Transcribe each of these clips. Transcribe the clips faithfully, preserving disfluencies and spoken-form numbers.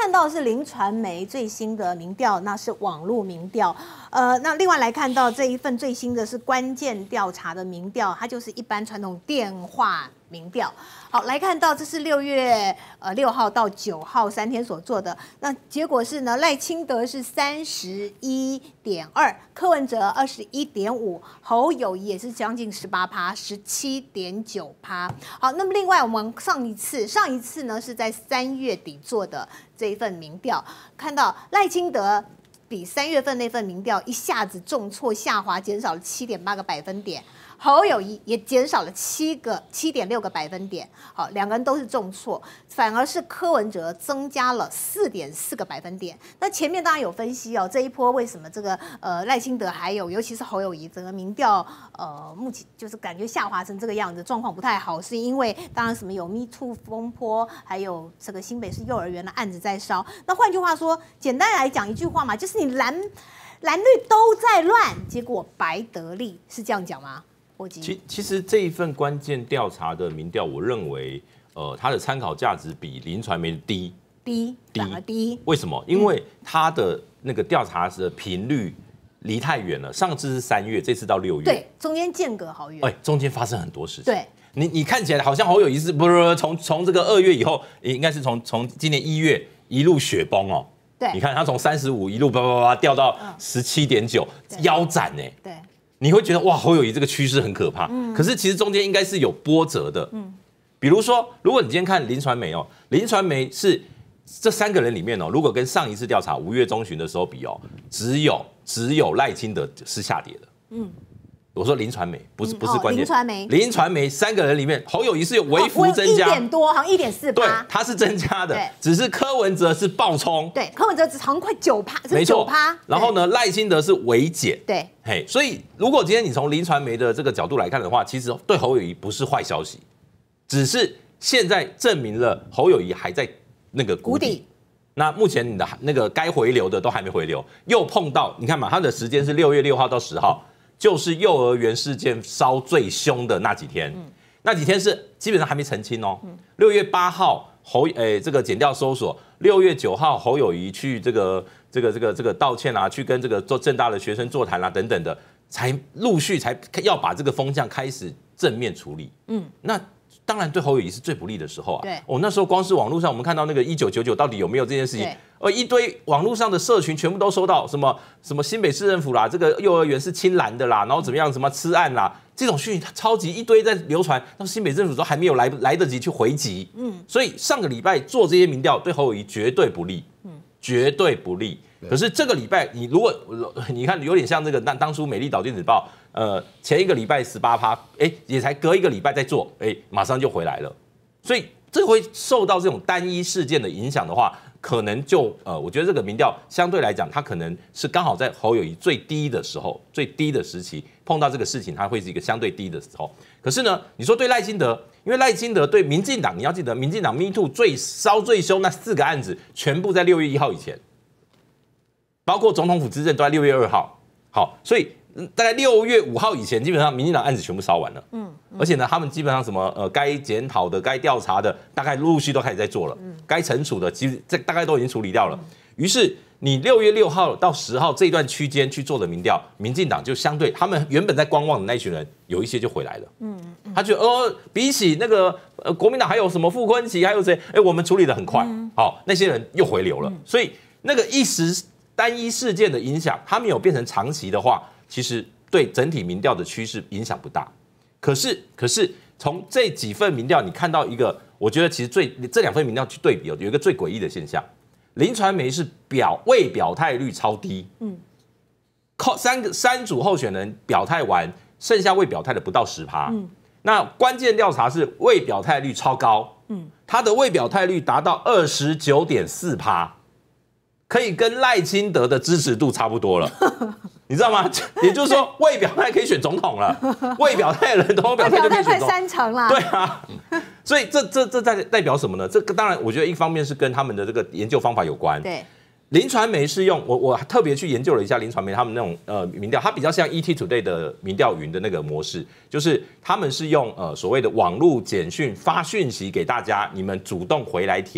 看到的是林传媒最新的民调，那是网络民调。呃，那另外来看到这一份最新的是关键调查的民调，它就是一般传统电话民调。好，来看到这是六月呃六号到九号三天所做的，那结果是呢，赖清德是三十一点二，柯文哲二十一点五，侯友宜也是将近十八趴，十七点九趴。好，那么另外我们上一次上一次呢是在三月底做的这一份民调，看到赖清德比三月份那份民调一下子重挫下滑，减少了七点八个百分点。侯友宜也减少了七个七点六个百分点，好，两个人都是重挫，反而是柯文哲增加了四点四个百分点。那前面当然有分析哦，这一波为什么这个呃赖清德还有尤其是侯友宜整个民调呃目前就是感觉下滑成这个样子，状况不太好，是因为当然什么有 Me Too 风波，还有这个新北市幼儿园的案子在烧。那换句话说，简单来讲一句话嘛，就是你蓝蓝绿都在乱，结果白得利，是这样讲吗？ 其其实这一份关键调查的民调，我认为，呃，它的参考价值比林传媒低， 低，低，低。 为什么？因为它的那个调查的频率离太远了。上次是三月，这次到六月， 对，中间间隔好远。 哎，中间发生很多事情。 对， 你你看起来好像侯友宜是不是从从这个二月以后，应该是从从今年一月一路雪崩哦。 对， 你看他从三十五一路叭叭叭掉到十七点九，腰斩哎。 对。 你会觉得哇，侯友宜这个趋势很可怕，嗯、可是其实中间应该是有波折的。嗯，比如说，如果你今天看林传媒哦，林传媒是这三个人里面哦，如果跟上一次调查五月中旬的时候比哦，只有只有赖清德是下跌的。嗯，我说林传媒不是不是关键， 林传媒林传媒三个人里面，侯友宜是有微幅增加， 一点多，好像一点四趴， 对，它是增加的，只是柯文哲是暴冲， 对，柯文哲只好像快九趴， 没错， 趴， 然后呢，赖清德是微减， 对。 嘿，所以如果今天你从林传媒的这个角度来看的话，其实对侯友宜不是坏消息，只是现在证明了侯友宜还在那个谷底。谷底那目前你的那个该回流的都还没回流，又碰到你看嘛，它的时间是六月六号到十号，就是幼儿园事件烧最凶的那几天，嗯、那几天是基本上还没澄清哦。六、嗯、月八号侯诶、欸、这个检调搜索，六月九号侯友宜去这个。这个这个这个道歉啊，去跟这个做政大的学生座谈啊，等等的，才陆续才要把这个风向开始正面处理。嗯，那当然对侯友宜是最不利的时候啊。 对， 哦，那时候光是网络上我们看到那个一九九九到底有没有这件事情，呃，一堆网络上的社群全部都收到什么什么新北市政府啦，这个幼儿园是青蓝的啦，然后怎么样什么吃案啦，这种讯息超级一堆在流传，到新北政府都还没有来来得及去回击。嗯，所以上个礼拜做这些民调对侯友宜绝对不利。嗯。绝对不利。可是这个礼拜，你如果你看有点像这个当当初美丽岛电子报，呃，前一个礼拜十八趴，哎，也才隔一个礼拜再做，哎，马上就回来了。所以这会受到这种单一事件的影响的话，可能就呃，我觉得这个民调相对来讲，它可能是刚好在侯友宜最低的时候、最低的时期碰到这个事情，它会是一个相对低的时候。可是呢，你说对赖清德，因为赖清德对民进党，你要记得，民进党 Me Too 最烧最凶那四个案子，全部在六月一号以前。包括总统府执政都在六月二号，好，所以大概六月五号以前，基本上民进党案子全部烧完了。嗯，而且呢，他们基本上什么呃该检讨的、该调查的，大概陆陆续都开始在做了。嗯，该惩处的，其实这大概都已经处理掉了。于是你六月六号到十号这一段区间去做的民调，民进党就相对他们原本在观望的那一群人，有一些就回来了。嗯，他觉得呃，比起那个呃国民党还有什么傅昆萁，还有谁？哎，我们处理的很快，好，那些人又回流了。所以那个一时单一事件的影响，它没有变成长期的话，其实对整体民调的趋势影响不大。可是，可是从这几份民调，你看到一个，我觉得其实最这两份民调去对比，有一个最诡异的现象：林传媒是表未表态率超低，嗯，靠三个三组候选人表态完，剩下未表态的不到十趴。嗯，那关键调查是未表态率超高，嗯，他的未表态率达到二十九点四趴。可以跟赖清德的支持度差不多了，你知道吗？也就是说，未表态可以选总统了，未表态的人都表态就可以选总统， 三成了。 对啊，所以这这这代代表什么呢？这个当然，我觉得一方面是跟他们的这个研究方法有关。 对， 林传媒是用我我特别去研究了一下林传媒他们那种呃民调，它比较像 E T Today 的民调云的那个模式，就是他们是用呃所谓的网络简讯发讯息给大家，你们主动回来填。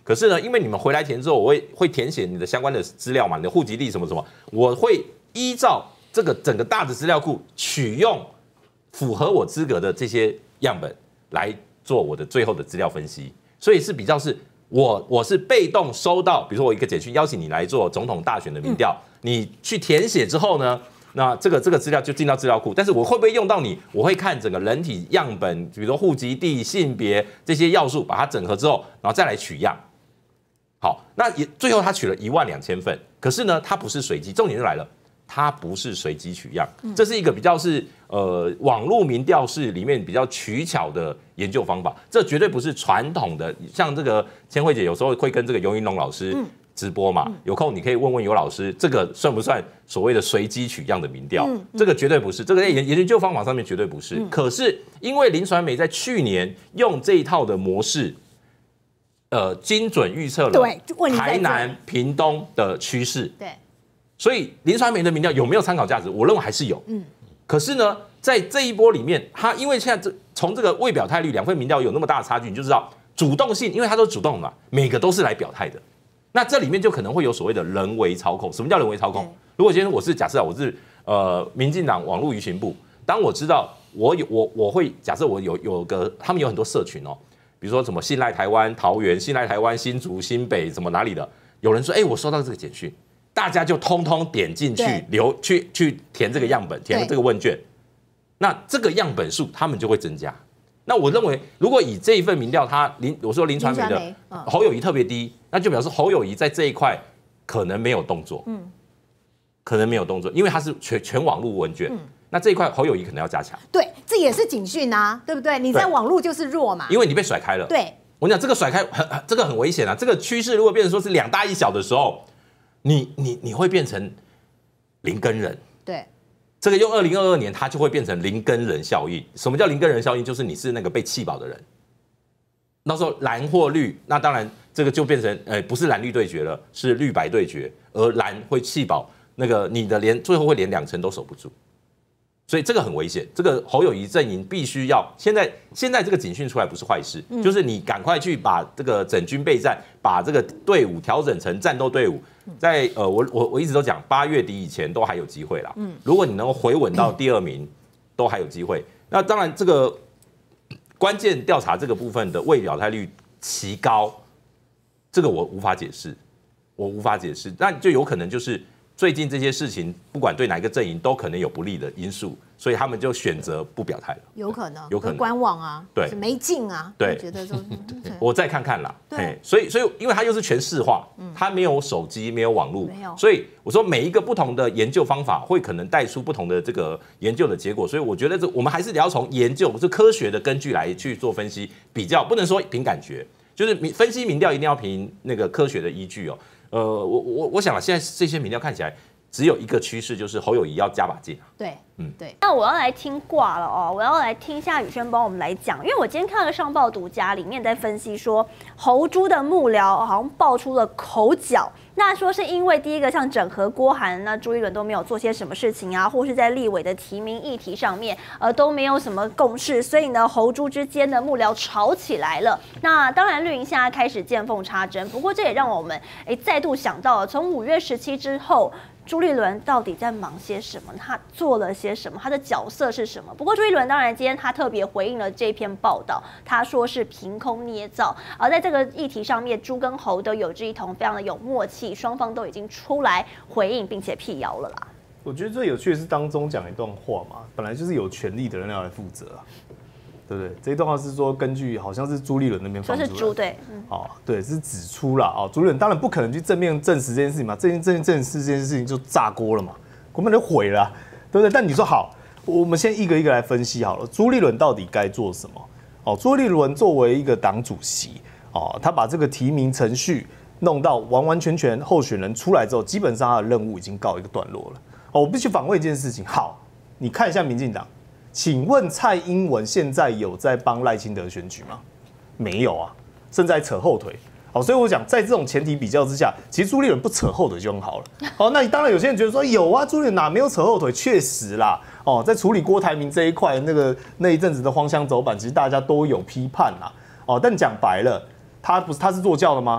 可是呢，因为你们回来填之后，我会会填写你的相关的资料嘛，你的户籍地什么什么，我会依照这个整个大的资料库取用符合我资格的这些样本来做我的最后的资料分析，所以是比较是我我是被动收到，比如说我一个简讯邀请你来做总统大选的民调，嗯、你去填写之后呢？那这个这个资料就进到资料库，但是我会不会用到你？我会看整个人体样本，比如说户籍地、性别这些要素，把它整合之后，然后再来取样。好，那也最后他取了一万两千份，可是呢，它不是随机，重点就来了，它不是随机取样，这是一个比较是呃网络民调室里面比较取巧的研究方法，这绝对不是传统的，像这个千惠姐有时候会跟这个尤云龙老师。嗯直播嘛，有空你可以问问尤老师，这个算不算所谓的随机取样的民调？嗯嗯、这个绝对不是，这个在研研究方法上面绝对不是。嗯、可是因为林传媒在去年用这一套的模式，呃，精准预测了台南、屏东的趋势，对，所以林传媒的民调有没有参考价值？我认为还是有。嗯，可是呢，在这一波里面，它因为现在这从这个未表态率两份民调有那么大的差距，你就知道主动性，因为它都主动嘛，每个都是来表态的。那这里面就可能会有所谓的人为操控。什么叫人为操控？如果今天我是假设我是呃民进党网络舆情部，当我知道我有我我会假设我有有个他们有很多社群哦，比如说什么信赖台湾、桃园、信赖台湾、新竹、新北什么哪里的，有人说哎、欸、我收到这个简讯，大家就通通点进去留去去填这个样本，填这个问卷，那这个样本数他们就会增加。那我认为，如果以这一份民调，他林我说林传媒的侯友宜特别低，那就表示侯友宜在这一块可能没有动作，嗯，可能没有动作，因为他是全全网络问卷，嗯、那这一块侯友宜可能要加强。 对，这也是警讯啊，对不对？你在网络就是弱嘛， 因为你被甩开了。对，我讲这个甩开很这个很危险啊，这个趋势如果变成说是两大一小的时候，你你你会变成零跟人。对。这个用二零二二年，它就会变成零跟人效应。什么叫零跟人效应？就是你是那个被弃保的人，到时候蓝或绿，那当然这个就变成，呃，不是蓝绿对决了，是绿白对决，而蓝会弃保，那个你的连最后会连两成都守不住，所以这个很危险。这个侯友宜阵营必须要现在现在这个警讯出来不是坏事，嗯、就是你赶快去把这个整军备战，把这个队伍调整成战斗队伍。在呃，我我我一直都讲，八月底以前都还有机会啦。嗯，如果你能够回稳到第二名，都还有机会。那当然，这个关键调查这个部分的未表态率奇高，这个我无法解释，我无法解释。那就有可能就是最近这些事情，不管对哪一个阵营都可能有不利的因素，所以他们就选择不表态了。 有可能，有可能观望啊，对，没劲啊，对，觉得说， 我再看看啦。对，所以所以因为它又是全市化，它没有手机，没有网络，没有，所以我说每一个不同的研究方法会可能带出不同的这个研究的结果，所以我觉得这我们还是得要从研究，是科学的根据来去做分析比较，不能说凭感觉，就是分析民调一定要凭那个科学的依据哦。呃，我我我想现在这些民调看起来。只有一个趋势，就是侯友宜要加把劲。 对，嗯，对。那我要来听卦了哦，我要来听一下宇轩帮我们来讲，因为我今天看了上报独家里面在分析说，侯朱的幕僚好像爆出了口角。那说是因为第一个像整合郭韩，那朱立伦都没有做些什么事情啊，或是在立委的提名议题上面，呃，都没有什么共识，所以呢，侯朱之间的幕僚吵起来了。那当然绿营现在开始见缝插针，不过这也让我们哎再度想到了，从五月十七之后。朱立伦到底在忙些什么？他做了些什么？他的角色是什么？不过朱立伦当然今天他特别回应了这篇报道，他说是凭空捏造。而在这个议题上面，朱跟侯都有志一同，非常的有默契，双方都已经出来回应并且辟谣了啦。 我觉得最有趣的是当中讲一段话嘛，本来就是有权利的人要来负责啊。对不对？这一段话是说，根据好像是朱立伦那边放出来的， 说是朱对，嗯， 哦，对，是指出了啊，朱立伦当然不可能去正面证实这件事情嘛，这件这件证实这件事情就炸锅了嘛，根本就毁了、啊，对不对？但你说好，我们先一个一个来分析好了，朱立伦到底该做什么？哦，朱立伦作为一个党主席，哦，他把这个提名程序弄到完完全全候选人出来之后，基本上他的任务已经告一个段落了。哦，我必须反问一件事情，好，你看一下民进党。请问蔡英文现在有在帮赖清德选举吗？没有啊，正在扯后腿。好，所以我讲，在这种前提比较之下，其实朱立伦不扯后腿就很好了。好，那当然有些人觉得说有啊，朱立伦哪没有扯后腿？确实啦，哦，在处理郭台铭这一块，那个那一阵子的荒腔走板，其实大家都有批判啦。哦，但讲白了，他不是他是做教的吗？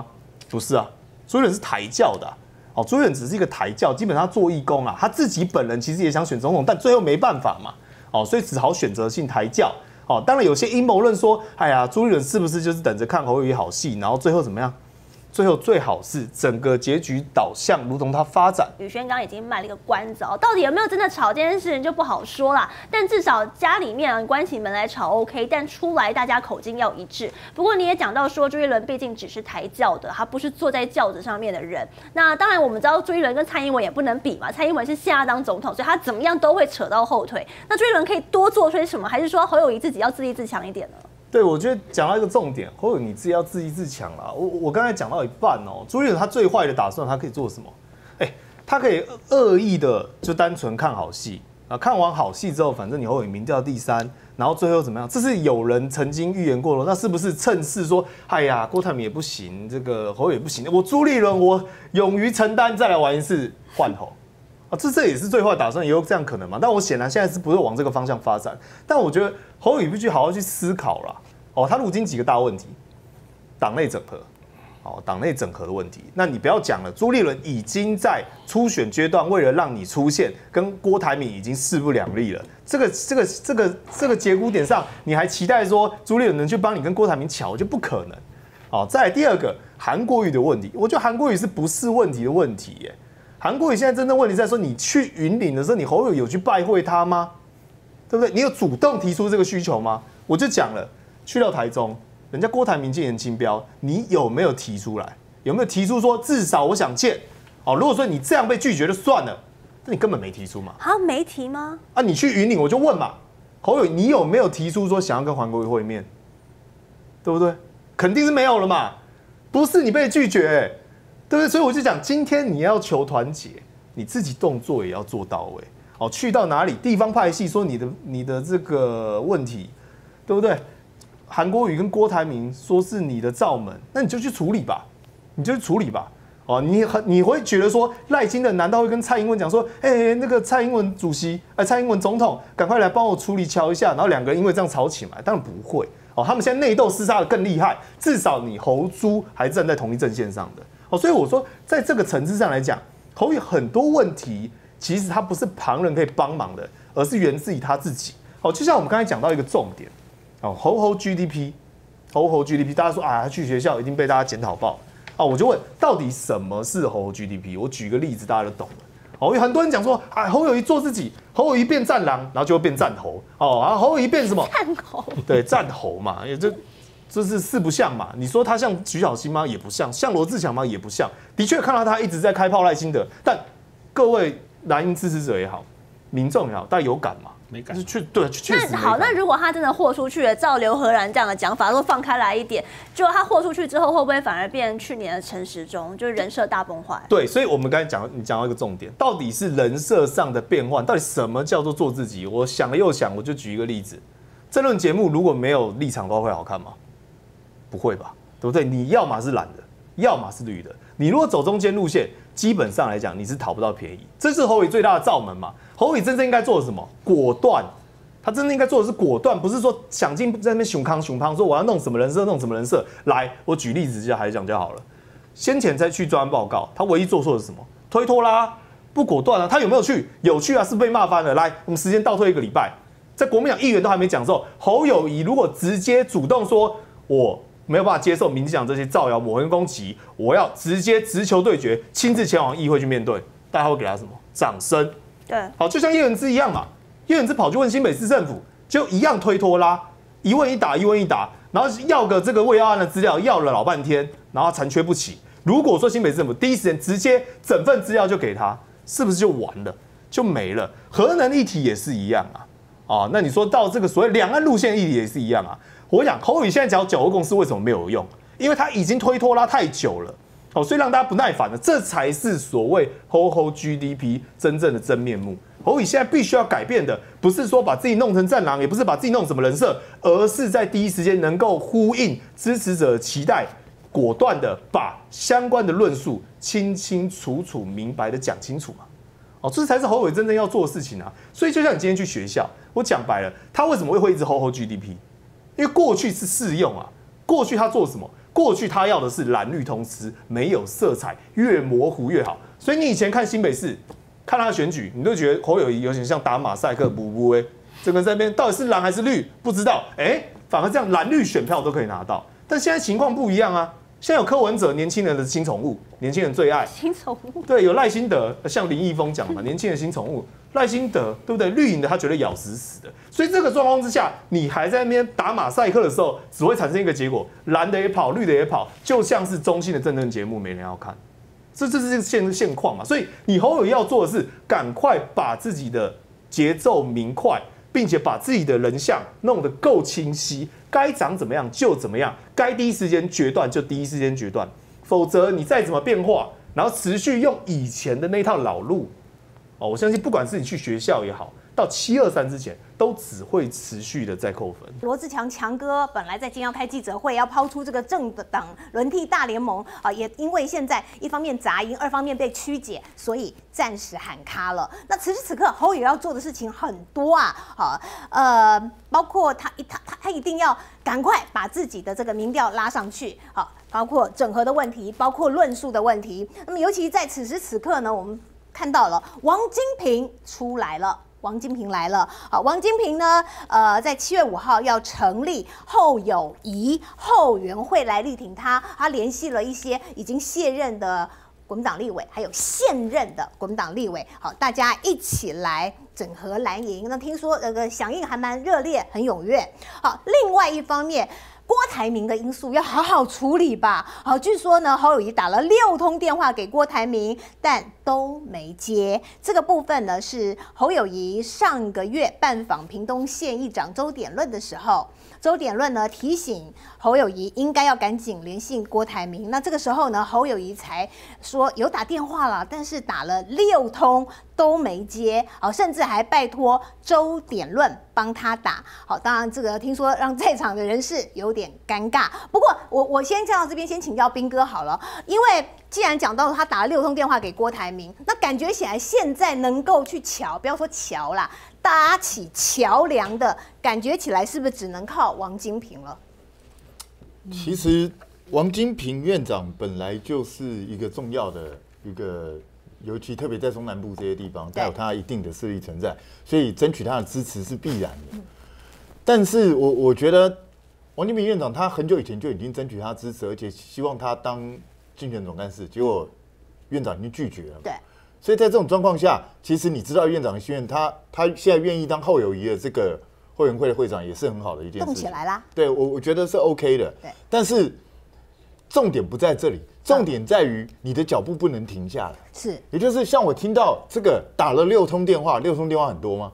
不是啊，朱立伦是抬轿的、啊。哦，朱立伦只是一个抬轿，基本上做义工啊，他自己本人其实也想选总统，但最后没办法嘛，哦，所以只好选择性抬轿。哦，当然有些阴谋论说，哎呀，朱立伦是不是就是等着看侯友宜好戏，然后最后怎么样？最后最好是整个结局导向如同它发展。 宇轩刚刚已经卖了一个关子哦，到底有没有真的吵这件事情就不好说啦。但至少家里面啊关起门来吵 OK， 但出来大家口径要一致。不过你也讲到说，朱立伦毕竟只是抬轿的，他不是坐在轿子上面的人。那当然我们知道朱立伦跟蔡英文也不能比嘛，蔡英文是现在当总统，所以他怎么样都会扯到后腿。那朱立伦可以多做些什么？还是说侯友宜自己要自立自强一点呢？ 对，我觉得讲到一个重点，或者你自己要自立自强啦。我我刚才讲到一半哦，朱立伦他最坏的打算，他可以做什么？哎、欸，他可以恶意的就单纯看好戏啊，看完好戏之后，反正你侯友宜民调第三，然后最后怎么样？这是有人曾经预言过了，那是不是趁势说，哎呀，郭台铭也不行，这个侯友宜也不行，我朱立伦我勇于承担，再来玩一次换侯。啊，这这也是最坏的打算，也有这样可能嘛？但我显然现在是不会往这个方向发展。但我觉得侯友宜必须好好去思考啦。哦，他如今几个大问题，党内整合，哦，党内整合的问题。那你不要讲了，朱立伦已经在初选阶段为了让你出现，跟郭台铭已经势不两立了。这个这个这个这个节骨点上，你还期待说朱立伦能去帮你跟郭台铭抢，我觉得不可能。哦，再来第二个韩国瑜的问题，我觉得韩国瑜是不是问题的问题耶？韩国瑜现在真正问题在说，你去云林的时候，你侯友宜有去拜会他吗？对不对？你有主动提出这个需求吗？我就讲了，去到台中，人家郭台铭建言清标，你有没有提出来？有没有提出说至少我想见？哦，如果说你这样被拒绝就算了，那你根本没提出嘛。 啊，没提吗？ 啊，你去云林我就问嘛，侯友宜你有没有提出说想要跟韩国瑜会面？对不对？肯定是没有了嘛，不是你被拒绝、欸。对不对？所以我就讲，今天你要求团结，你自己动作也要做到位。哦，去到哪里，地方派系说你的你的这个问题，对不对？韩国瑜跟郭台铭说是你的罩门，那你就去处理吧，你就去处理吧。哦，你很你会觉得说赖清德难道会跟蔡英文讲说，哎、欸，那个蔡英文主席，哎、欸，蔡英文总统，赶快来帮我处理瞧一下，然后两个人因为这样吵起来，当然不会。哦，他们现在内斗厮杀的更厉害，至少你侯朱还站在同一阵线上的。哦，所以我说，在这个层次上来讲，侯友宜很多问题，其实他不是旁人可以帮忙的，而是源自于他自己。哦，就像我们刚才讲到一个重点，哦，侯侯 G D P， 侯侯 G D P， 大家说啊，去学校一定被大家检讨爆。啊，我就问，到底什么是侯侯 G D P？ 我举个例子，大家就懂了。哦，有很多人讲说，啊，侯友宜做自己，侯友宜变战狼，然后就会变战猴。哦，然后侯友宜变什么？ 战猴。 对，战猴嘛，也就。就是四不像嘛，你说他像徐小新吗？也不像，像罗志强吗？也不像。的确看到他一直在开炮赖清德，但各位蓝营支持者也好，民众也好，大家有感嘛？ 没感。 就是确对，确实。 那好，那如果他真的豁出去了，照刘和然这样的讲法，如果放开来一点，就他豁出去之后，会不会反而变去年的陈时中，就是人设大崩坏？ 对，所以我们刚才讲，你讲到一个重点，到底是人设上的变换，到底什么叫做做自己？我想了又想，我就举一个例子，政论节目如果没有立场，会好看吗？不会吧，对不对？你要么是蓝的，要么是绿的。你如果走中间路线，基本上来讲你是讨不到便宜。这是侯友宜最大的罩门嘛。侯友宜真正应该做的是什么？果断。他真正应该做的是果断，不是说想尽在那边熊康熊康，说我要弄什么人设，弄什么人设。来，我举例子就还讲就好了。先前在去专案报告，他唯一做错的是什么？推脱啦，不果断啊。他有没有去？有去啊，是被骂翻了。来，我们时间倒退一个礼拜，在国民党议员都还没讲之后，侯友宜如果直接主动说，我没有办法接受民进党这些造谣、抹黑、攻击，我要直接直球对决，亲自前往议会去面对，大家会给他什么？掌声。 对， 好，就像叶元之一样嘛，叶元之跑去问新北市政府，就一样推脱啦，一问一答，一问一答，然后要个这个卫药案的资料，要了老半天，然后残缺不齐。如果说新北市政府第一时间直接整份资料就给他，是不是就完了，就没了？核能议题也是一样啊，哦，那你说到这个所谓两岸路线议题也是一样啊。我想侯友宜现在讲九二共识为什么没有用？因为他已经推脱拉太久了，哦，所以让大家不耐烦了。这才是所谓侯侯 G D P 真正的真面目。侯友宜现在必须要改变的，不是说把自己弄成战狼，也不是把自己弄什么人设，而是在第一时间能够呼应支持者的期待，果断的把相关的论述清清楚楚、明白的讲清楚嘛。哦，这才是侯友宜真正要做的事情啊。所以就像你今天去学校，我讲白了，他为什么会会一直侯侯 G D P？因为过去是适用啊，过去他做什么？ 过去他要的是蓝绿通吃，没有色彩，越模糊越好。所以你以前看新北市，看他的选举，你都觉得侯友宜有点像打马赛克，补补哎，这个在那边到底是蓝还是绿，不知道。哎、欸，反而这样蓝绿选票都可以拿到。但现在情况不一样啊，现在有柯文哲，年轻人的新宠物，年轻人最爱。 新宠物。 对，有赖清德，像林毅峰讲嘛，年轻人新宠物。赖清德对不对？绿营的他绝对咬死死的，所以这个状况之下，你还在那边打马赛克的时候，只会产生一个结果：蓝的也跑，绿的也跑，就像是中性的政论节目，没人要看。这这是现现况嘛？所以你侯友宜要做的是，赶快把自己的节奏明快，并且把自己的人像弄得够清晰，该长怎么样就怎么样，该第一时间决断就第一时间决断，否则你再怎么变化，然后持续用以前的那套老路。哦，我相信不管是你去学校也好，到七二三之前，都只会持续的在扣分。 罗志强强哥本来在今天要开记者会，要抛出这个政党轮替大联盟啊，也因为现在一方面杂音，二方面被曲解，所以暂时喊卡了。那此时此刻，侯友宜要做的事情很多啊，好，呃，包括他他他他一定要赶快把自己的这个民调拉上去，好，包括整合的问题，包括论述的问题。那么尤其在此时此刻呢，我们看到了王金平出来了。王金平来了，好，王金平呢，呃，在七月五号要成立后友谊后援会来力挺他，他联系了一些已经卸任的国民党立委，还有现任的国民党立委，好，大家一起来整合蓝营。那听说那个响应还蛮热烈，很踊跃。好，另外一方面，郭台铭的因素要好好处理吧。好，据说呢，侯友宜打了六通电话给郭台铭，但都没接。这个部分呢，是侯友宜上个月拜访屏东县议长周典论的时候，周典论呢提醒侯友宜应该要赶紧联系郭台铭。那这个时候呢，侯友宜才说有打电话了，但是打了六通都没接。好，甚至还拜托周典论帮他打。好，当然这个听说让在场的人士有点尴尬。不过我我先讲到这边，先请教彬哥好了，因为既然讲到他打了六通电话给郭台铭，那感觉起来现在能够去桥，不要说桥啦，搭起桥梁的感觉起来，是不是只能靠王金平了？ 其实王金平院长本来就是一个重要的一个，尤其特别在中南部这些地方，他有他一定的势力存在，所以争取他的支持是必然的。但是我我觉得王金平院长他很久以前就已经争取他支持，而且希望他当竞选总干事，结果院长已经拒绝了。 对， 所以在这种状况下，其实你知道院长的心愿，他他现在愿意当后友谊的这个后援会的会长，也是很好的一件事。 动起来啦！ 对我我觉得是 OK 的。 对， 但是重点不在这里，重点在于你的脚步不能停下来。 是， 也就是像我听到这个打了六通电话，六通电话很多吗？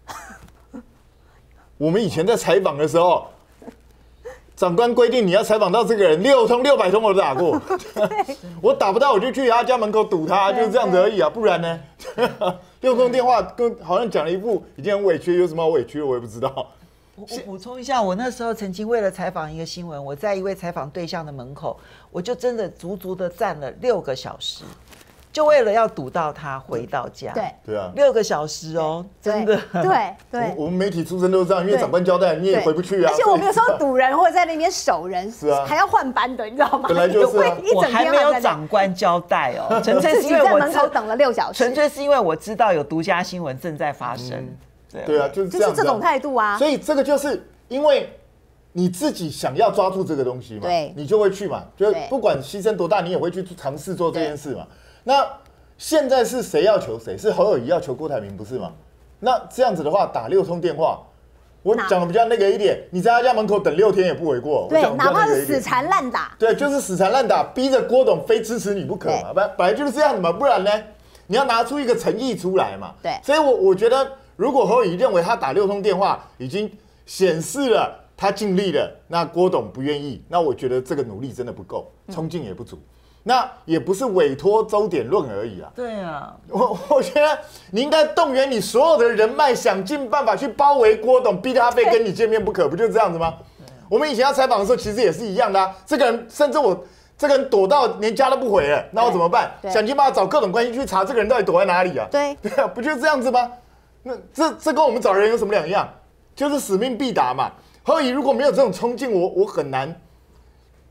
我们以前在采访的时候。长官规定你要采访到这个人，六通六百通我都打过，我打不到我就去他家门口堵他，就是这样子而已啊，不然呢？六通电话跟好像讲了一副已经很委屈，有什么好委屈的我也不知道。 我我补充一下，我那时候曾经为了采访一个新闻，我在一位采访对象的门口，我就真的足足的站了六个小时。就为了要堵到他回到家， 对对啊， 六个小时哦，真的， 对对， 我们媒体出身都是这样，因为长官交代你也回不去啊。 而且我们有时候堵人或者在那边守人， 是啊， 还要换班的，你知道吗？ 本来就是啊， 我还没有长官交代哦，纯粹是因为我在门口等了六小时， 纯粹是因为我知道有独家新闻正在发生， 对对啊，就是这样， 就是这种态度啊。 所以这个就是因为你自己想要抓住这个东西嘛， 对， 你就会去嘛，就不管牺牲多大，你也会去尝试做这件事嘛。那现在是谁要求谁？是侯友宜要求郭台铭，不是吗？那这样子的话，打六通电话，我讲的比较那个一点，你在他家门口等六天也不为过。 对，哪怕是死缠烂打。 对，就是死缠烂打，逼着郭董非支持你不可嘛。本本来就是这样子嘛，不然呢，你要拿出一个诚意出来嘛。 对， 所以我我觉得，如果侯友宜认为他打六通电话已经显示了他尽力了，那郭董不愿意，那我觉得这个努力真的不够，冲劲也不足。嗯，那也不是委托周典论而已啊。 对啊， 我我觉得你应该动员你所有的人脉，想尽办法去包围郭董，逼他非跟你见面不可，不就这样子吗？我们以前要采访的时候，其实也是一样的啊。这个人甚至我这个人躲到连家都不回了，那我怎么办？想尽办法找各种关系去查这个人到底躲在哪里啊？ 对对啊，不就是这样子吗？那这这跟我们找人有什么两样？就是使命必达嘛。何以如果没有这种冲劲，我我很难。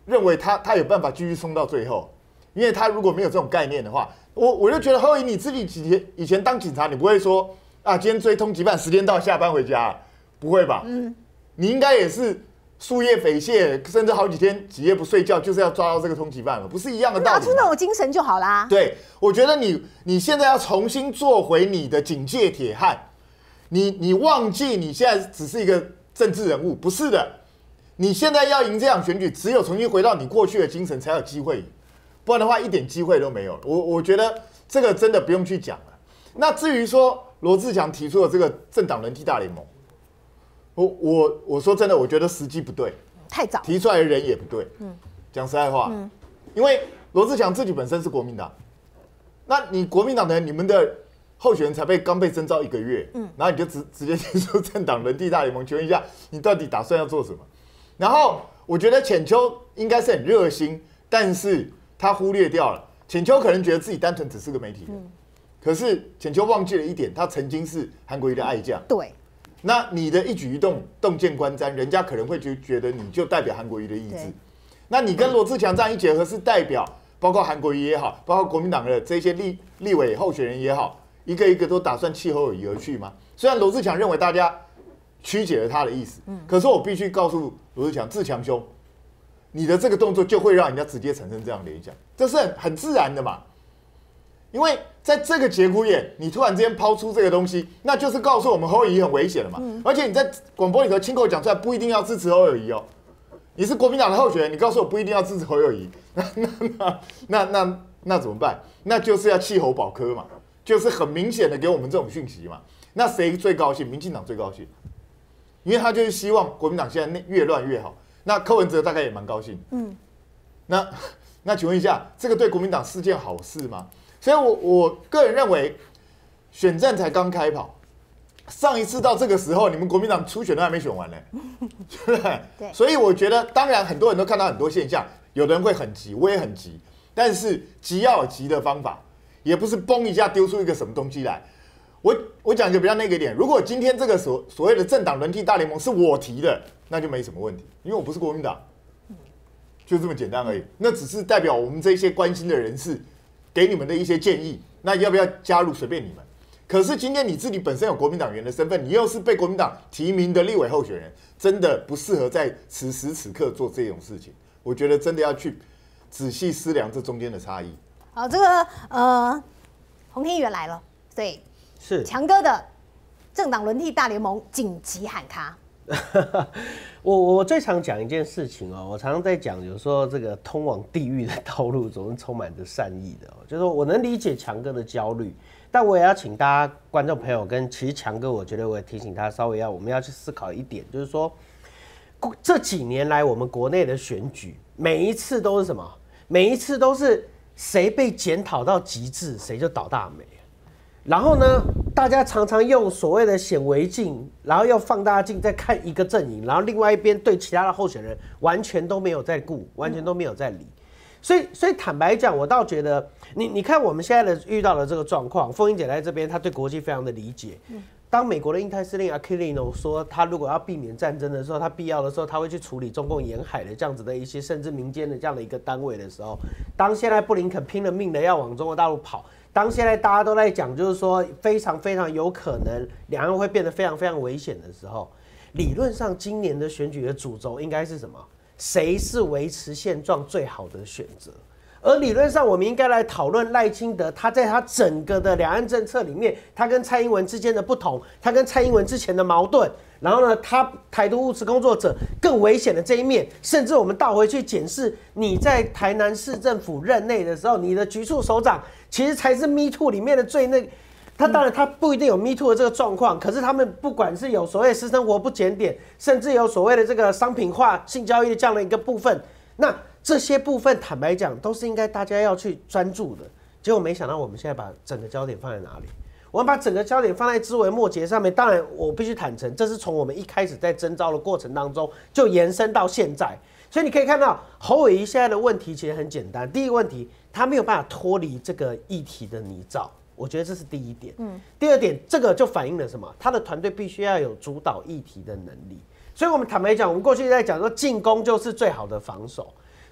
认为他他有办法继续冲到最后，因为他如果没有这种概念的话，我我就觉得侯友宜你自己以前以前当警察，你不会说啊，今天追通缉犯，时间到下班回家，不会吧？嗯，你应该也是夙夜匪懈，甚至好几天几夜不睡觉，就是要抓到这个通缉犯了，不是一样的道理吗？ 拿出那种精神就好啦。 对，我觉得你你现在要重新做回你的警戒铁汉，你你忘记你现在只是一个政治人物，不是的。你现在要赢这场选举，只有重新回到你过去的精神，才有机会赢，不然的话一点机会都没有。我我觉得这个真的不用去讲了。那至于说罗志强提出的这个政党人替大联盟，我我我说真的，我觉得时机不对， 太早， 提出来的人也不对。嗯，讲实在话，嗯，因为罗志强自己本身是国民党，那你国民党的你们的候选人才被刚被征召一个月，嗯，然后你就直直接提出政党人替大联盟，请问一下，你到底打算要做什么？然后我觉得浅秋应该是很热心，但是他忽略掉了。浅秋可能觉得自己单纯只是个媒体人，嗯、可是浅秋忘记了一点，他曾经是韩国瑜的爱将。 对， 那你的一举一动洞见观瞻，人家可能会觉觉得你就代表韩国瑜的意志。那你跟罗志强这样一结合，是代表包括韩国瑜也好，包括国民党的这些立立委候选人也好，一个一个都打算弃侯友宜而去吗？虽然罗志强认为大家曲解了他的意思，嗯，可是我必须告诉罗志强，志强兄，你的这个动作就会让人家直接产生这样的联想，这是很很自然的嘛。因为在这个节骨眼，你突然之间抛出这个东西，那就是告诉我们侯友宜很危险了嘛。嗯、而且你在广播里头亲口讲出来，不一定要支持侯友宜哦。你是国民党的候选人，你告诉我不一定要支持侯友宜，那那那那那那怎么办？那就是要弃侯保柯嘛，就是很明显的给我们这种讯息嘛。那谁最高兴？民进党最高兴。因为他就是希望国民党现在越乱越好，那柯文哲大概也蛮高兴。嗯，那那请问一下，这个对国民党是件好事吗？所以我，我我个人认为，选战才刚开跑，上一次到这个时候，你们国民党初选都还没选完呢，对不对？对。所以我觉得，当然很多人都看到很多现象，有的人会很急，我也很急，但是急要有急的方法，也不是嘣一下丢出一个什么东西来。我我讲一个比较那个一点，如果今天这个所所谓的政党轮替大联盟是我提的，那就没什么问题，因为我不是国民党，就这么简单而已。那只是代表我们这些关心的人士给你们的一些建议，那要不要加入随便你们。可是今天你自己本身有国民党员的身份，你又是被国民党提名的立委候选人，真的不适合在此时此刻做这种事情。我觉得真的要去仔细思量这中间的差异。 好，这个呃，洪天元来了，对。 是强哥的政党轮替大联盟紧急喊卡。 我我最常讲一件事情哦，我常常在讲，有时候这个通往地狱的道路总是充满着善意的、哦，就是说我能理解强哥的焦虑，但我也要请大家观众朋友跟其实强哥，我觉得我也提醒他稍微要我们要去思考一点，就是说这几年来我们国内的选举，每一次都是什么？每一次都是谁被检讨到极致，谁就倒大霉。然后呢，大家常常用所谓的显微镜，然后用放大镜在看一个阵营，然后另外一边对其他的候选人完全都没有在顾，完全都没有在理。所以，所以坦白讲，我倒觉得，你你看我们现在的遇到的这个状况，凤英姐在这边，她对国际非常的理解。当美国的印太司令 Aquilino 说，他如果要避免战争的时候，他必要的时候，他会去处理中共沿海的这样子的一些甚至民间的这样的一个单位的时候，当现在布林肯拼了命的要往中国大陆跑。当现在大家都在讲，就是说非常非常有可能两岸会变得非常非常危险的时候，理论上今年的选举的主轴应该是什么？谁是维持现状最好的选择？而理论上，我们应该来讨论赖清德他在他整个的两岸政策里面，他跟蔡英文之间的不同，他跟蔡英文之前的矛盾，然后呢，他台独务实工作者更危险的这一面，甚至我们倒回去检视你在台南市政府任内的时候，你的局处首长其实才是 Me Too 里面的最那，他当然他不一定有 Me Too 的这个状况，可是他们不管是有所谓私生活不检点，甚至有所谓的这个商品化性交易的这样的一个部分，那这些部分坦白讲都是应该大家要去专注的。结果没想到我们现在把整个焦点放在哪里？我们把整个焦点放在枝微末节上面。当然，我必须坦诚，这是从我们一开始在征召的过程当中就延伸到现在。所以你可以看到，侯友宜现在的问题其实很简单。第一个问题，他没有办法脱离这个议题的泥沼，我觉得这是第一点。嗯，第二点，这个就反映了什么？他的团队必须要有主导议题的能力。所以我们坦白讲，我们过去在讲说进攻就是最好的防守。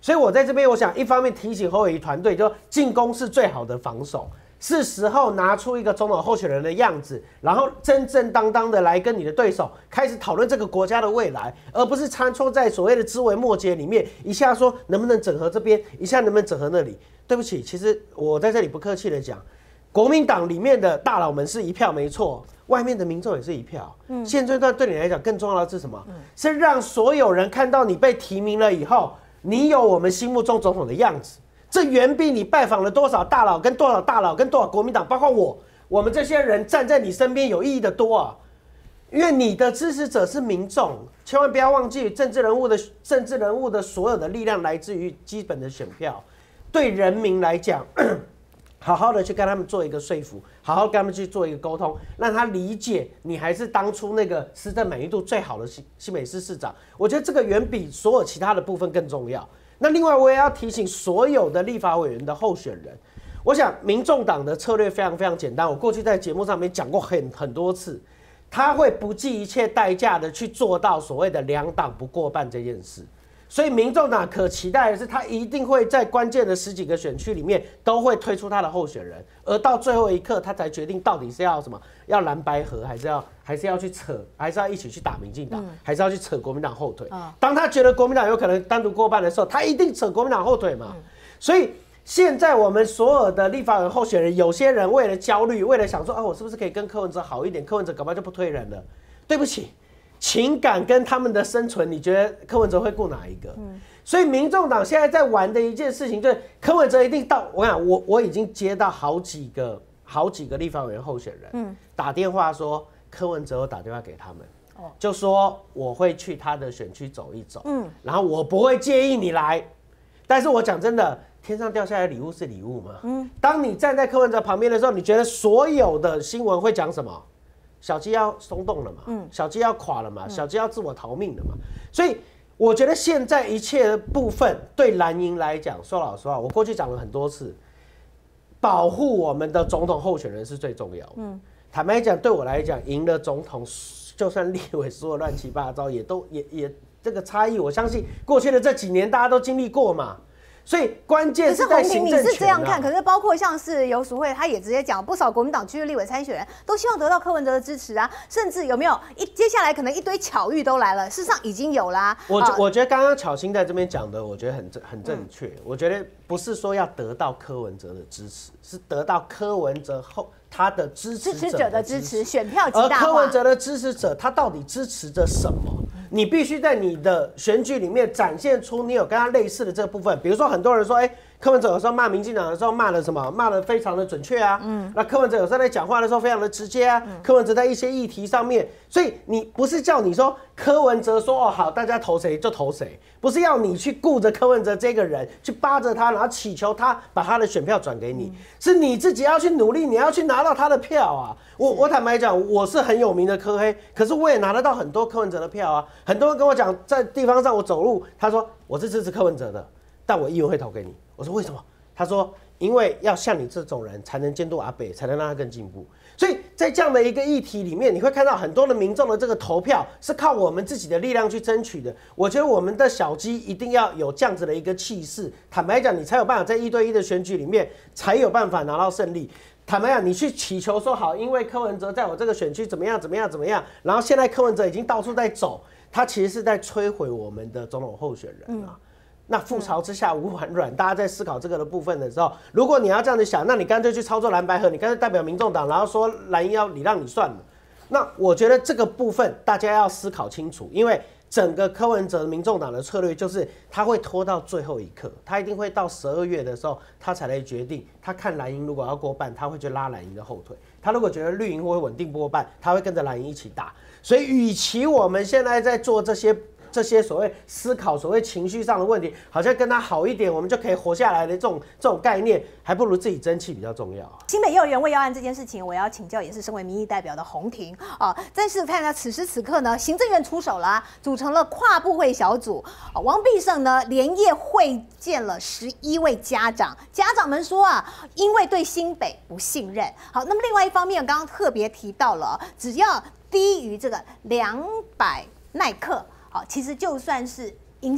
所以我在这边，我想一方面提醒侯友宜团队，就进攻是最好的防守。是时候拿出一个总统候选人的样子，然后正正当当的来跟你的对手开始讨论这个国家的未来，而不是参错在所谓的枝微末节里面，一下说能不能整合这边，一下能不能整合那里。对不起，其实我在这里不客气的讲，国民党里面的大佬们是一票没错，外面的民众也是一票。嗯，现阶段对你来讲更重要的是什么？嗯、是让所有人看到你被提名了以后，你有我们心目中总统的样子。这远比你拜访了多少大佬、跟多少大佬、跟多少国民党，包括我，我们这些人站在你身边有意义的多啊！因为你的支持者是民众，千万不要忘记，政治人物的政治人物的所有的力量来自于基本的选票。对人民来讲，好好的去跟他们做一个说服，好好跟他们去做一个沟通，让他理解你还是当初那个施政满意度最好的新新北市市长。我觉得这个远比所有其他的部分更重要。那另外，我也要提醒所有的立法委员的候选人，我想民众党的策略非常非常简单，我过去在节目上面讲过很很多次，他会不计一切代价的去做到所谓的两党不过半这件事。所以民众党可期待的是，他一定会在关键的十几个选区里面都会推出他的候选人，而到最后一刻，他才决定到底是要什么，要蓝白合，还是要还是要去扯，还是要一起去打民进党，嗯、还是要去扯国民党后腿。嗯、当他觉得国民党有可能单独过半的时候，他一定扯国民党后腿嘛。嗯、所以现在我们所有的立法委员候选人，有些人为了焦虑，为了想说啊，我是不是可以跟柯文哲好一点，柯文哲搞不好就不推人了。对不起。情感跟他们的生存，你觉得柯文哲会顾哪一个？嗯、所以民众党现在在玩的一件事情，就是柯文哲一定到。我想，我我已经接到好几个好几个立法委员候选人，嗯、打电话说柯文哲有打电话给他们，哦、就说我会去他的选区走一走，嗯、然后我不会介意你来。但是我讲真的，天上掉下来的礼物是礼物嘛？嗯、当你站在柯文哲旁边的时候，你觉得所有的新闻会讲什么？小鸡要松动了嘛，嗯、小鸡要垮了嘛，嗯、小鸡要自我逃命了嘛，所以我觉得现在一切的部分对蓝营来讲，说老实话，我过去讲了很多次，保护我们的总统候选人是最重要的。嗯、坦白讲，对我来讲，赢了总统，就算立委说的乱七八糟，也都也也这个差异，我相信过去的这几年大家都经历过嘛。所以关键是在行政权、啊、 可是洪庭，你是这样看？可是包括像是游淑慧，他也直接讲，不少国民党区的立委参选人都希望得到柯文哲的支持啊，甚至有没有一接下来可能一堆巧遇都来了，事实上已经有啦、啊。 我我觉得刚刚巧芯在这边讲的，我觉得很很正确。嗯、我觉得不是说要得到柯文哲的支持，是得到柯文哲后他的支持者的支持，支持者的支持， 选票极大化。 而柯文哲的支持者，他到底支持着什么？你必须在你的选举里面展现出你有跟他类似的这个部分，比如说很多人说，哎、欸，柯文哲有时候骂民进党的时候骂了什么？骂的非常的准确啊。嗯。那柯文哲有时候在讲话的时候非常的直接啊。嗯、柯文哲在一些议题上面，所以你不是叫你说柯文哲说哦好，大家投谁就投谁，不是要你去顾着柯文哲这个人，去扒着他，然后祈求他把他的选票转给你，嗯、是你自己要去努力，你要去拿到他的票啊。我我坦白讲，我是很有名的柯黑，可是我也拿得到很多柯文哲的票啊。很多人跟我讲，在地方上我走路，他说我是支持柯文哲的，但我议员会投给你。我说为什么？他说因为要像你这种人才能监督阿北，才能让他更进步。所以在这样的一个议题里面，你会看到很多的民众的这个投票是靠我们自己的力量去争取的。我觉得我们的小鸡一定要有这样子的一个气势，坦白讲，你才有办法在一对一的选举里面才有办法拿到胜利。坦白讲，你去祈求说好，因为柯文哲在我这个选区怎么样怎么样怎么样，然后现在柯文哲已经到处在走，他其实是在摧毁我们的总统候选人啊。嗯、那覆巢之下无完卵，大家在思考这个的部分的时候，如果你要这样子想，那你干脆去操作蓝白合，你干脆代表民众党，然后说蓝营要礼让你算了。那我觉得这个部分大家要思考清楚，因为整个柯文哲民众党的策略就是他会拖到最后一刻，他一定会到十二月的时候他才来决定。他看蓝营如果要过半，他会去拉蓝营的后腿；他如果觉得绿营会稳定过半，他会跟着蓝营一起打。所以，与其我们现在在做这些。这些所谓思考、所谓情绪上的问题，好像跟他好一点，我们就可以活下来的这种这种概念，还不如自己争气比较重要。 新北幼儿园喂药案这件事情，我要请教，也是身为民意代表的洪庭啊。但是看到此时此刻呢，行政院出手了、啊，组成了跨部会小组。啊、王必胜呢连夜会见了十一位家长，家长们说啊，因为对新北不信任。好，那么另外一方面，刚刚特别提到了，只要低于这个两百耐克。其实就算是阴性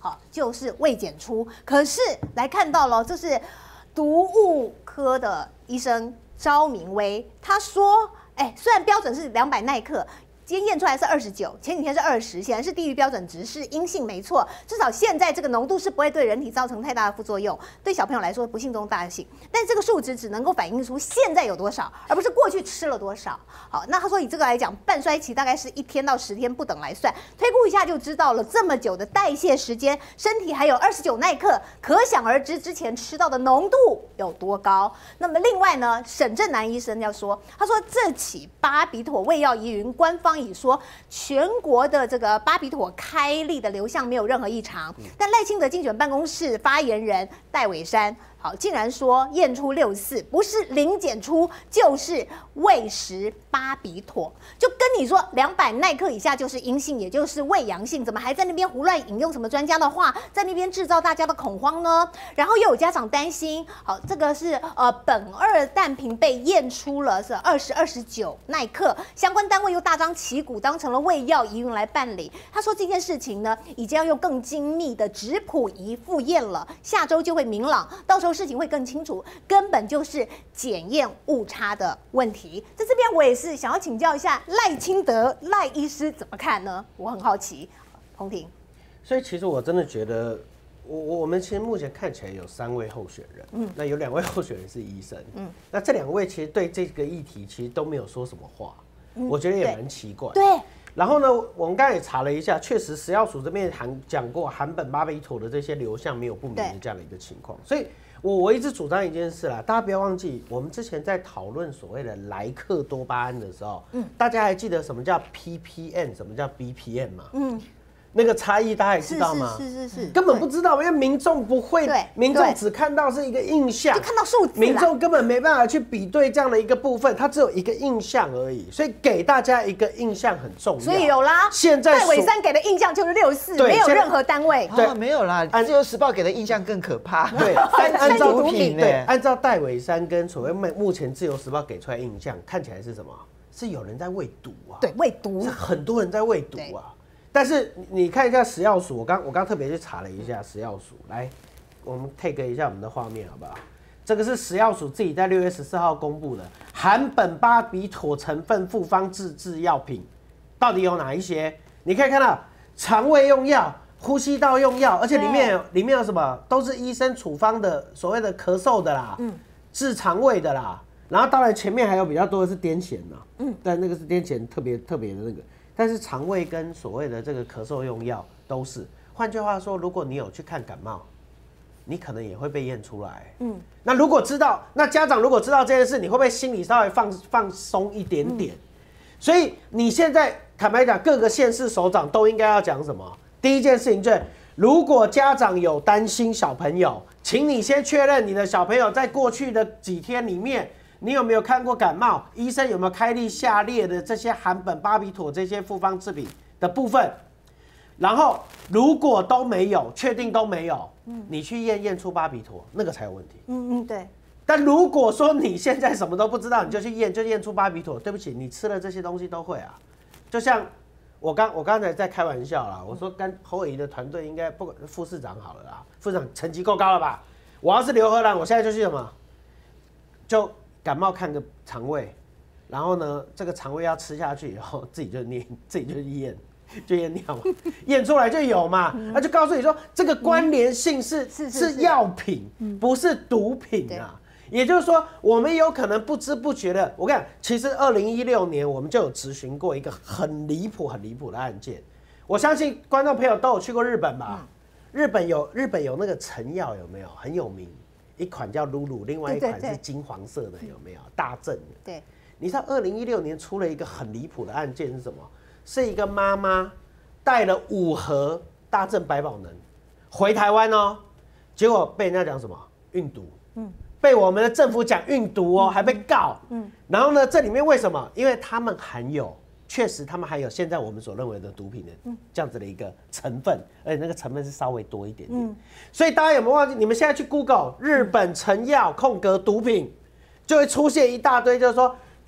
好，就是未检出。可是来看到了，这是毒物科的医生昭明威，他说，哎，虽然标准是两百奈克。今天验出来是二十九，前几天是二十，显然是低于标准值，是阴性没错。至少现在这个浓度是不会对人体造成太大的副作用，对小朋友来说不幸中大幸。但这个数值只能够反映出现在有多少，而不是过去吃了多少。好，那他说以这个来讲，半衰期大概是一天到十天不等来算，推估一下就知道了。这么久的代谢时间，身体还有二十九奈克，可想而知之前吃到的浓度有多高。那么另外呢，沈正南医生要说，他说这起巴比妥胃药疑云，官方已说全国的这个巴比妥开立的流向没有任何异常，但赖清德竞选办公室发言人戴伟山好竟然说验出六十四，不是零检出就是胃食巴比妥，就跟你说两百奈克以下就是阴性，也就是胃阳性，怎么还在那边胡乱引用什么专家的话，在那边制造大家的恐慌呢？然后又有家长担心，好，这个是呃苯二氮平被验出了是二十二十九奈克，相关单位又大张旗鼓当成了胃药疑云来办理。他说这件事情呢，已经要用更精密的质谱仪复验了，下周就会明朗，到时候事情会更清楚，根本就是检验误差的问题。在这边我也是想要请教一下赖清德赖医师怎么看呢？我很好奇。洪庭， 所以其实我真的觉得，我我们其实目前看起来有三位候选人，嗯，那有两位候选人是医生，嗯，那这两位其实对这个议题其实都没有说什么话，嗯、我觉得也蛮奇怪。 对。 然后呢，我们刚才也查了一下，确实食药署这边含讲过含苯巴比妥的这些流向没有不明的这样的一个情况，所以我我一直主张一件事啦，大家不要忘记，我们之前在讨论所谓的莱克多巴胺的时候，嗯，大家还记得什么叫 P P M， 什么叫 B P M 吗？嗯。那个差异大家也知道吗？ 是是是是， 根本不知道，因为民众不会，民众只看到是一个印象， 就看到数字， 民众根本没办法去比对这样的一个部分，它只有一个印象而已，所以给大家一个印象很重要。 所以有啦， 现在戴伟山给的印象就是六十四，没有任何单位。 对、啊，没有啦，《自由时报》给的印象更可怕。 对，按按照毒品，对，按照戴伟山跟所谓目前《自由时报》给出来印象，看起来是什么？是有人在喂毒啊？ 对，喂毒， 是很多人在喂毒啊。但是你看一下食药署，我刚我刚特别去查了一下食药署，来，我们 take 一下我们的画面好不好？这个是食药署自己在六月十四号公布的含苯巴比妥成分复方自制药品，到底有哪一些？你可以看到肠胃用药、呼吸道用药，而且里面有里面有什么？都是医生处方的，所谓的咳嗽的啦，嗯，治肠胃的啦。然后当然前面还有比较多的是癫痫呐，嗯，但那个是癫痫特别特别的那个。但是肠胃跟所谓的这个咳嗽用药都是，换句话说，如果你有去看感冒，你可能也会被验出来。嗯，那如果知道，那家长如果知道这件事，你会不会心里稍微放放松一点点？嗯、所以你现在坦白讲，各个县市首长都应该要讲什么？第一件事情就是，如果家长有担心小朋友，请你先确认你的小朋友在过去的几天里面。你有没有看过感冒？医生有没有开立下列的这些含苯巴比妥这些复方制品的部分？然后如果都没有，确定都没有，嗯，你去验验出巴比妥，那个才有问题。 嗯嗯，对。 但如果说你现在什么都不知道，你就去验，就验出巴比妥，对不起，你吃了这些东西都会啊。就像我刚我刚才在开玩笑啦，我说跟侯友宜的团队应该不管副市长好了啦，副市长成绩够高了吧？我要是刘荷兰，我现在就去什么？就感冒看个肠胃，然后呢，这个肠胃要吃下去以后，自己就念，自己就验，就验尿嘛，验出来就有嘛，那、嗯、就告诉你说这个关联性是、嗯、是, 是, 是药品，嗯、不是毒品啊。也就是说，我们有可能不知不觉的，我跟你讲，其实二零一六年我们就有质询过一个很离谱、很离谱的案件。我相信观众朋友都有去过日本吧？嗯、日本有日本有那个成药有没有很有名？一款叫露露，另外一款是金黄色的，有没有？大正的。对，你知道二零一六年出了一个很离谱的案件是什么？是一个妈妈带了五盒大正百宝能回台湾哦，结果被人家讲什么运毒，嗯，被我们的政府讲运毒哦，还被告，嗯，然后呢，这里面为什么？因为他们含有。确实，他们还有现在我们所认为的毒品的这样子的一个成分，而且那个成分是稍微多一点点。嗯、所以大家有没有忘记？你们现在去 Google 日本成药空格毒品，就会出现一大堆，就是说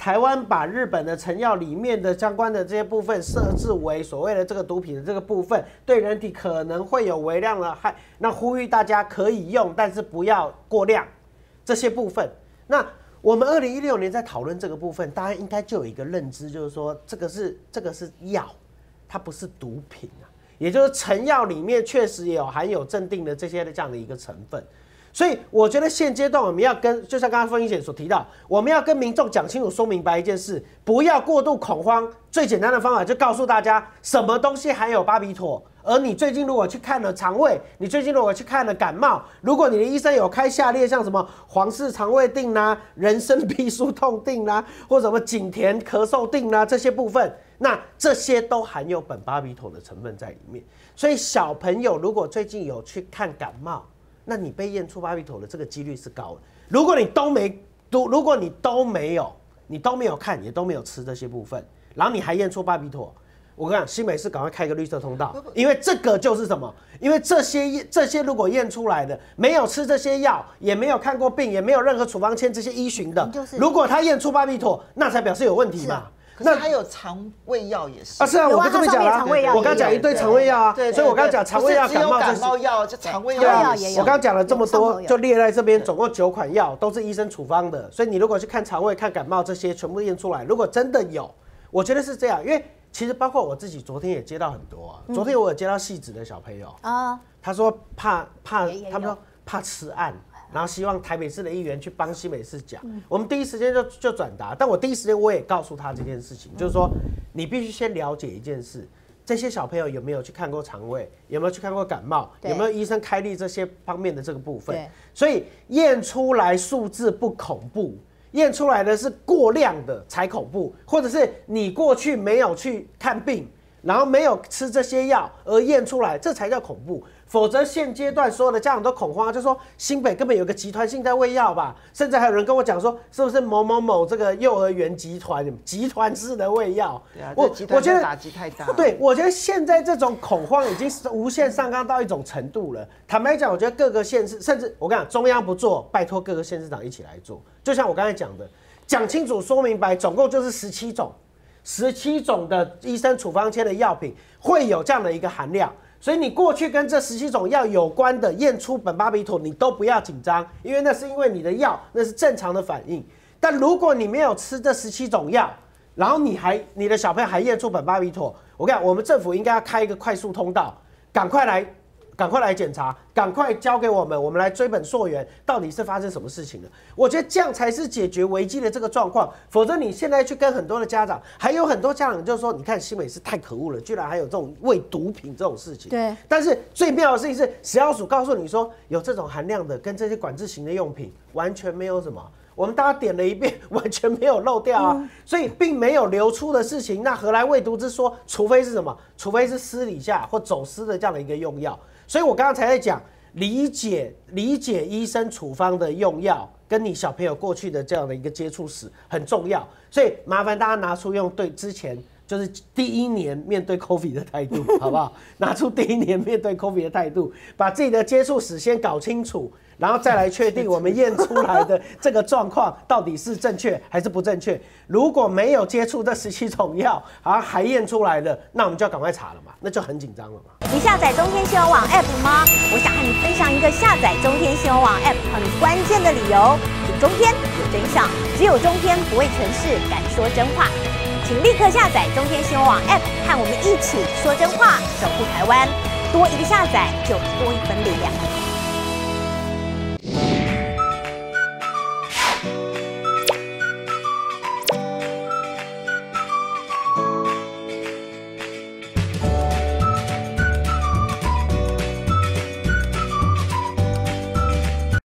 台湾把日本的成药里面的相关的这些部分设置为所谓的这个毒品的这个部分，对人体可能会有微量的害，那呼吁大家可以用，但是不要过量这些部分。那我们二零一六年在讨论这个部分，大家应该就有一个认知，就是说这个是这个是药，它不是毒品啊，也就是成药里面确实也有含有镇定的这些的这样的一个成分。所以我觉得现阶段我们要跟，就像刚刚凤英姐所提到，我们要跟民众讲清楚、说明白一件事，不要过度恐慌。最简单的方法就告诉大家，什么东西含有巴比妥。而你最近如果去看了肠胃，你最近如果去看了感冒，如果你的医生有开下列像什么皇氏肠胃定啦、啊、人参必舒痛定啦、啊，或者什么景田咳嗽定啦、啊、这些部分，那这些都含有苯巴比妥的成分在里面。所以小朋友如果最近有去看感冒，那你被验出巴比妥的这个几率是高的。如果你都没都，如果你都没有，你都没有看，也都没有吃这些部分，然后你还验出巴比妥，我跟你讲，新北市赶快开个绿色通道，因为这个就是什么？因为这些这些如果验出来的，没有吃这些药，也没有看过病，也没有任何处方签这些依循的，就是、如果他验出巴比妥，那才表示有问题嘛。 可是还有肠胃药也是啊，是啊，我跟这边讲啊，我刚讲一堆肠胃药啊， 对， 所以我刚讲肠胃药、感冒感冒药，就肠胃药也有。我刚讲了这么多，就列在这边，总共九款药都是医生处方的，所以你如果去看肠胃、看感冒这些，全部验出来，如果真的有，我觉得是这样，因为其实包括我自己，昨天也接到很多啊，昨天我有接到戏子的小朋友啊，他说怕怕，他们说怕吃案。然后希望台北市的议员去帮新北市讲，嗯、我们第一时间就就转达，但我第一时间我也告诉他这件事情，嗯、就是说你必须先了解一件事，这些小朋友有没有去看过肠胃，有没有去看过感冒，有没有医生开立这些方面的这个部分，所以验出来数字不恐怖，验出来的是过量的才恐怖，或者是你过去没有去看病，然后没有吃这些药而验出来，这才叫恐怖。否则现阶段所有的家长都恐慌，就说新北根本有个集团性在喂药吧，甚至还有人跟我讲说，是不是某某某这个幼儿园集团集团式的喂药？ 对啊，我我觉得打击太大。 对，我觉得现在这种恐慌已经是无限上纲到一种程度了。坦白讲，我觉得各个县市，甚至我跟你讲，中央不做，拜托各个县市长一起来做。就像我刚才讲的，讲清楚、说明白，总共就是十七种，十七种的医生处方签的药品会有这样的一个含量。所以你过去跟这十七种药有关的验出苯巴比妥，你都不要紧张，因为那是因为你的药那是正常的反应。但如果你没有吃这十七种药，然后你还你的小朋友还验出苯巴比妥，我跟你讲，我们政府应该要开一个快速通道，赶快来。赶快来检查，赶快交给我们，我们来追本溯源，到底是发生什么事情了？我觉得这样才是解决危机的这个状况。否则你现在去跟很多的家长，还有很多家长就说，你看新北市太可恶了，居然还有这种喂毒品这种事情。 对。但是最妙的事情是，食药署告诉你说，有这种含量的跟这些管制型的用品完全没有什么。我们大家点了一遍，完全没有漏掉啊，嗯、所以并没有流出的事情，那何来喂毒之说？除非是什么？除非是私底下或走私的这样的一个用药。所以我刚刚才在讲，理解理解医生处方的用药，跟你小朋友过去的这样的一个接触史很重要。所以麻烦大家拿出用对之前就是第一年面对 COVID 的态度，好不好？拿出第一年面对 COVID 的态度，把自己的接触史先搞清楚。然后再来确定我们验出来的这个状况到底是正确还是不正确。如果没有接触这十七种药，而还验出来的，那我们就要赶快查了嘛，那就很紧张了嘛。 你下载中天新闻网 App 吗？我想和你分享一个下载中天新闻网 App 很关键的理由：有中天，有真相，只有中天不畏权势，敢说真话。请立刻下载中天新闻网 App， 和我们一起说真话，守护台湾。多一个下载，就多一分力量。